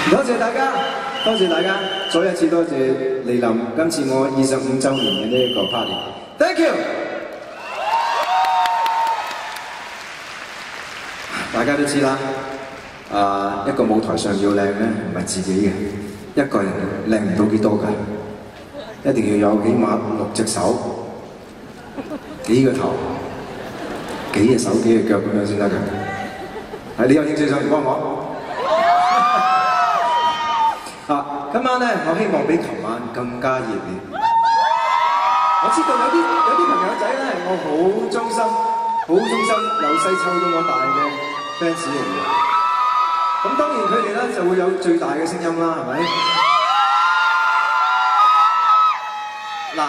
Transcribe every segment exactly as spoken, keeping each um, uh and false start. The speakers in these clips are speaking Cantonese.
多謝大家，多謝大家，再一次多謝嚟臨今次我二十五週年嘅呢一個 party，thank you。大家都知啦，啊、呃、一個舞台上要靚咧，唔係自己嘅，一個人靚唔到幾多㗎，一定要有起碼六隻手、幾個頭、幾隻手、幾隻腳咁樣先得㗎。係你有興趣上嚟幫我？啊！今晚咧，我希望比琴晚更加熱烈。我知道有啲有啲朋友仔咧，我好忠心、好忠心，由細湊到我大嘅 fans 嚟嘅。咁當然佢哋咧就會有最大嘅聲音啦，係咪？嗱，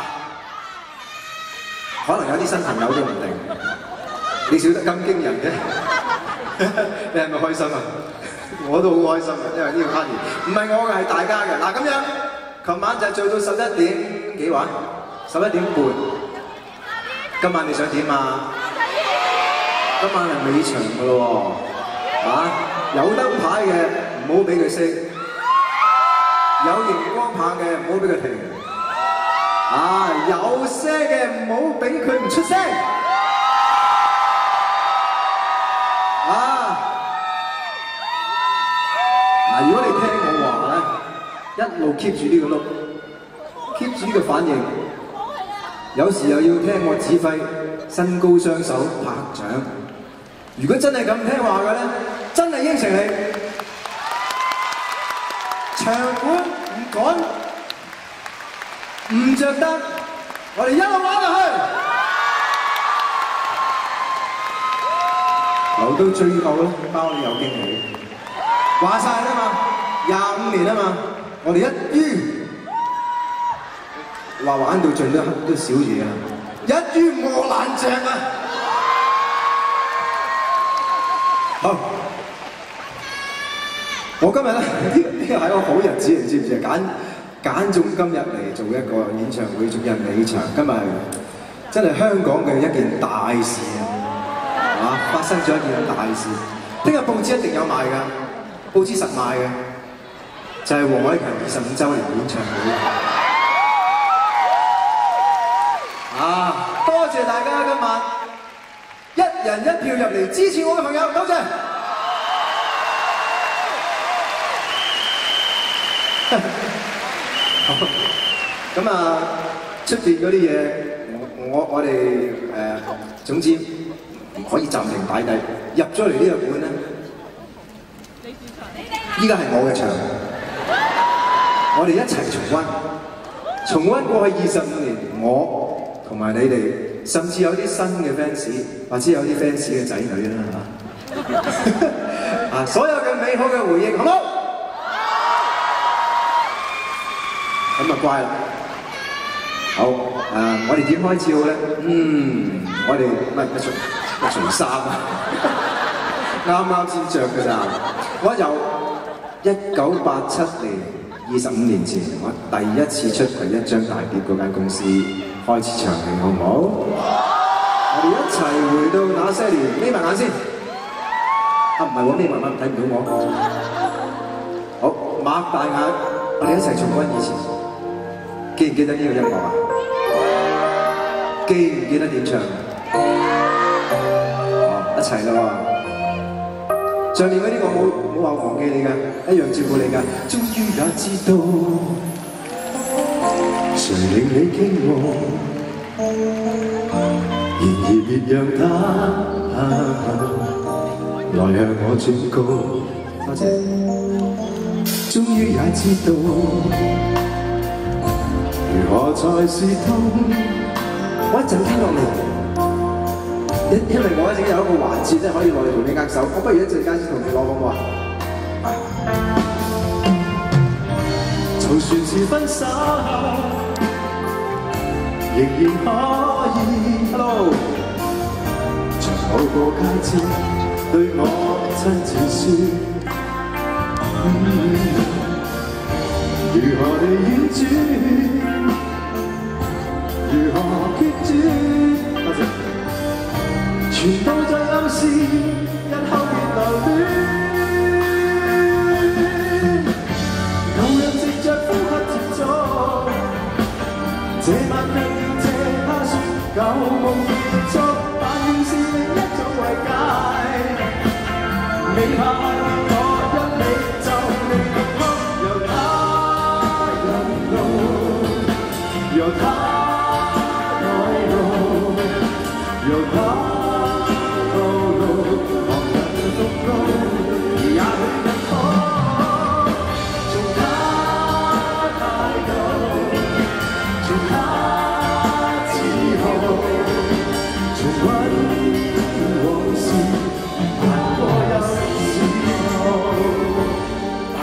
可能有啲新朋友都唔定，你少得咁驚人嘅，你係咪開心啊？我都好開心嘅，因為呢個 party 唔係我嘅，係大家嘅。嗱咁樣，琴晚就做到十一點幾話，十一點半。今晚你想點啊？今晚係尾場嘅咯喎，啊有燈牌嘅唔好俾佢熄，有熒光棒嘅唔好俾佢停，啊有聲嘅唔好俾佢唔出聲，啊！如果你聽我話咧，一路 keep 住呢個碌 ，keep 住呢個反應，有時又要聽我指揮，伸高雙手拍掌。如果真係咁聽話嘅咧，真係應承你，場館唔趕，唔着燈，我哋一路玩落去，留到最後咧，包你有驚喜。話晒啦嘛，廿五年啊嘛，我哋一於話玩到盡都都少嘢啦，一於磨爛蓆啊！好，我今日咧呢呢個係一個好日子，你知唔知啊？揀揀中今日嚟做一個演唱會，仲有尾場，今日係真係香港嘅一件大事啊！啊，發生咗一件大事，聽日報紙一定有賣㗎。報紙實賣嘅，就係、是、黃偉強二十五週年演唱會。啊！多謝大家今晚一人一票入嚟支持我嘅朋友，多謝。好，咁啊，出邊嗰啲嘢，我我我哋誒、呃、總之唔可以暫停擺低，入咗嚟呢個館咧。依家係我嘅場，我哋一齊重溫，重溫過去二十五年，我同埋你哋，甚至有啲新嘅 fans， 或者有啲 fans 嘅仔女啦嚇，啊，所有嘅美好嘅回憶，好唔好？咁啊乖啦，好，誒、呃，我哋點開始好咧？嗯，我哋唔係一除一除衫啊，啱啱先着㗎咋，我由一九八七年，二十五年前，我第一次出第一張大碟嗰間公司開始唱戲，好唔好？我哋一齊回到那些年，眯埋眼先。啊，唔係喎，眯埋眼睇唔到我。好，擘大眼，我哋一齊重溫以前。記唔記得呢個音樂啊？記唔記得點唱？哦，一齊啦喎！上面嗰啲我冇冇話忘記你㗎，一樣照顧你㗎。終於也知道，誰令你驚愕，然而別讓他來向我轉告。多謝。終於也知道，如何才是痛。我一陣聽落嚟。因因為我一直有一個環節咧，可以落嚟同你握手，我不如一陣間先同你攞好唔好啊？就算是分手，仍然可以 ，Hello， 像某個佳節對我親自説，嗯，如何地婉轉，如何決絕。多謝。全部在暗示，日後別留戀。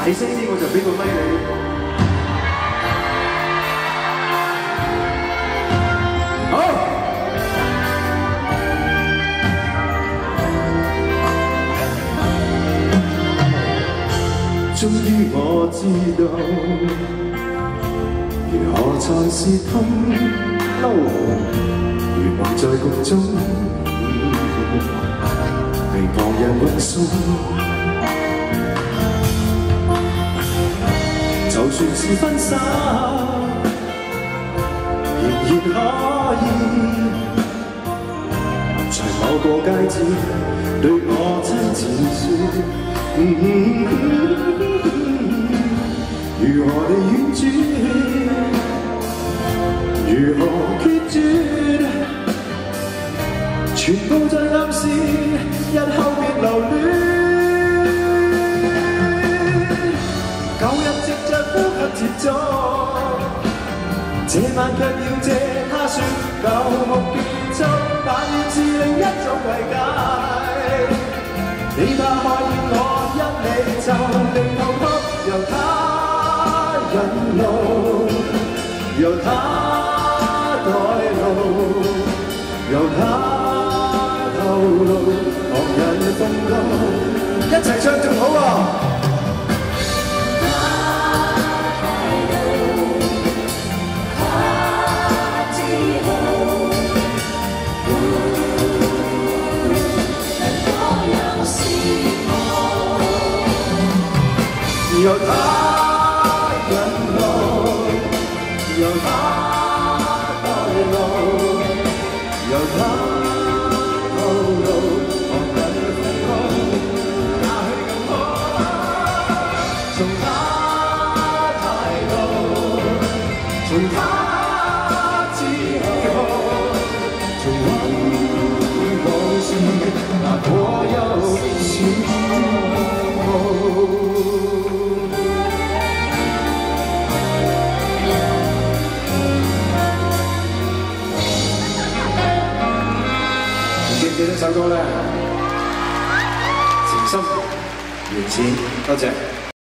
大聲啲我就俾個咪你。好。 終於我知道，如何才是痛，如夢在局中，被旁人運送。就算是分手，仍然可以在某個佳節對我親自說。 如何地婉轉，如何決絕，全部在暗示日後別留戀。舊日藉着呼吸接觸，這晚卻要借他說舊夢結束，但願是另一種慰解。 你怕看見我因你就令痛哭，由他引路，由他代勞，由他透露，旁人風高，一齊唱仲好啊！ 由他引路，由他帶路，由他透露，旁人風光，也許更好。從他態度，從他之後，從往事，那可有少？ 記唔記得首歌咧？情深緣淺，多謝。